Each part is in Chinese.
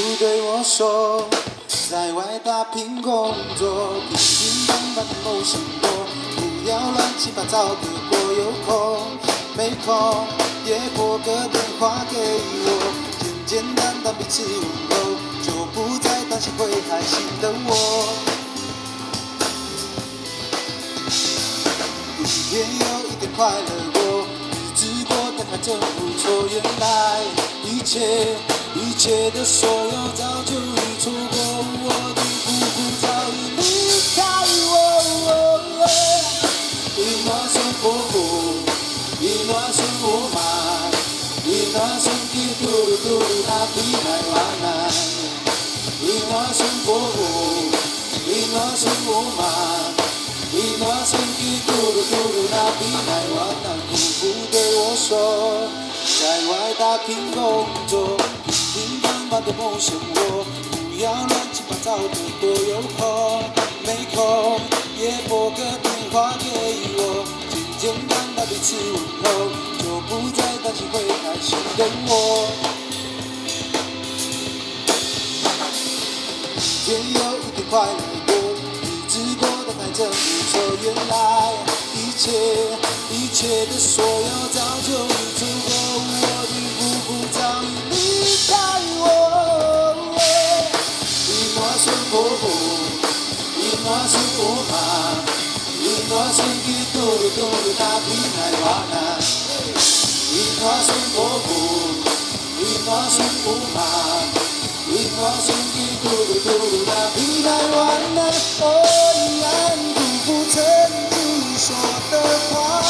对我说，在外打拼工作，平平淡淡的谋生活，不要乱七八糟的过。有空没空也拨个电话给我，简简单单彼此问候，就不再担心会害心的我。一天又一天快乐过，日子过得还真不错。原来一切的所有早就已错过，我的姑姑早已离开我。一暖生活过，一暖生活嘛，一暖生的嘟噜嘟噜那比来晚来。一暖生活过，一暖生活嘛，一暖生的嘟噜嘟噜那比来晚来。姑姑对我说，在外打拼工作，平平淡淡的谋生活，不要乱七八糟的过。有空没空也拨个电话给我，简简单单彼此问候，就不再担心会开心的我。一天又一天快乐过，日子过得还真不错。原来一切的所有早就已错过，我的姑姑早已离开我。一暖生活过，一暖生活嘛，一暖生的嘟噜嘟噜那比来晚来。一暖生活过，一暖生活嘛，一暖生的嘟噜嘟噜那比来晚来。哦，按姑姑曾经说的话。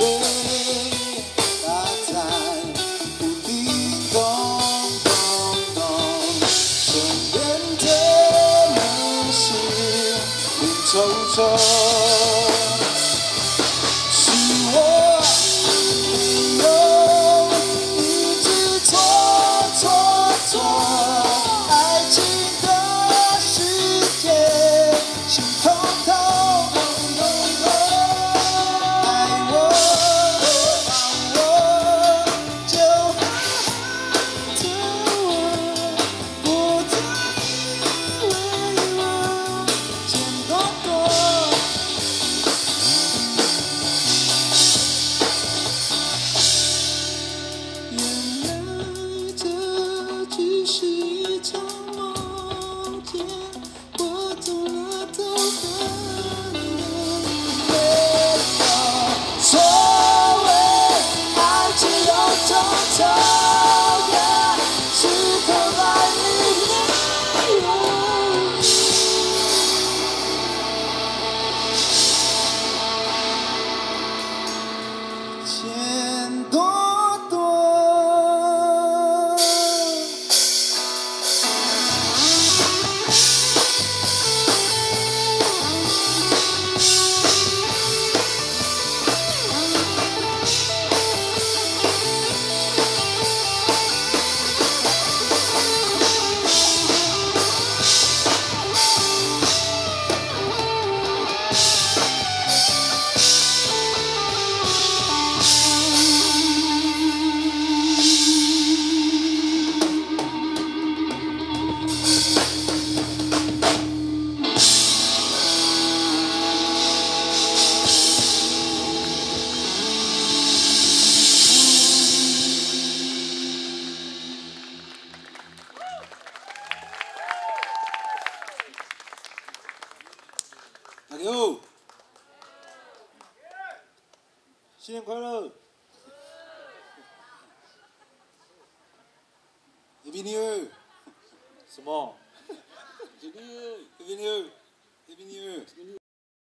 吹，它在屋顶咚咚咚，身边的人是林臭臭，是我没有一直错。爱情的世界，心痛痛，爱我放我，就好的我，不再为我牵多多。只是一场梦境，我走了都很累。所谓爱只有种种，是否爱你没有？钱多多。大家好，新年快乐 ！Happy New Year！ 什么？ Happy New Year！ Happy New Year！